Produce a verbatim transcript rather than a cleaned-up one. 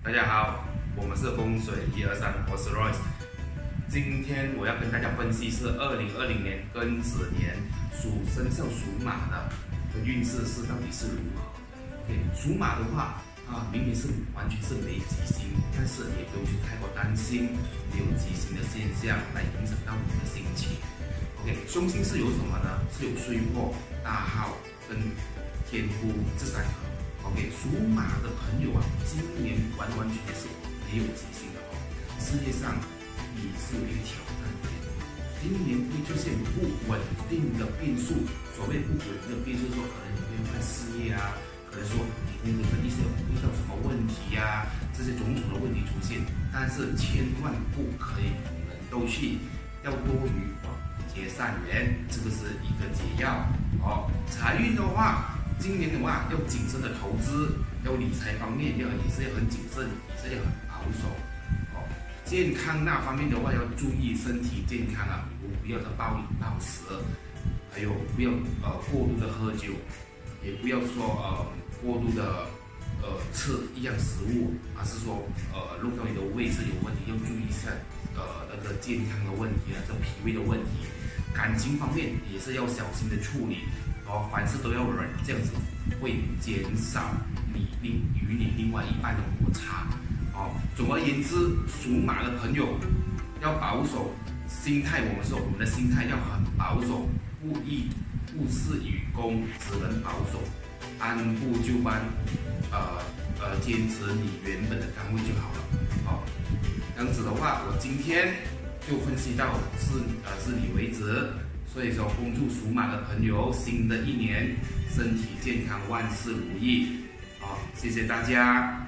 大家好，我们是风水一二三，我是 Royce。今天我要跟大家分析是二零二零年庚子年属生肖属马的的运势是到底是如何。OK， 属马的话啊，明明是完全是没吉星，但是也不用去太过担心没有吉星的现象来影响到你的心情。OK， 凶星是有什么呢？是有岁破、大耗跟天夫这三个。OK， 属马的朋友啊，今年完完全全是没有吉星的哦，事业上也是有点挑战的。今年会出现不稳定的变数，所谓不稳定的变数，说可能你会换事业啊，可能说你你的一些遇到什么问题呀、啊，这些种种的问题出现，但是千万不可以你们都去要多余哦，结善缘，这个是一个解药哦。财运的话。今年的话，要谨慎的投资，要理财方面要也是要很谨慎，也是要很保守。哦，健康那方面的话，要注意身体健康啊，不要的暴饮暴食，还有不要呃过度的喝酒，也不要说呃过度的呃吃一样食物，而是说呃弄到你的胃是有问题，要注意一下呃那个健康的问题啊，这脾胃的问题。感情方面也是要小心的处理。哦，凡事都要忍，这样子会减少你另与你另外一半的摩擦。哦，总而言之，属马的朋友要保守心态。我们说我们的心态要很保守，不易不事与公，只能保守，按部就班，呃呃，坚持你原本的岗位就好了。好、哦，这样子的话，我今天就分析到是呃至理为止。所以说，恭祝属马的朋友新的一年身体健康，万事如意。好，谢谢大家。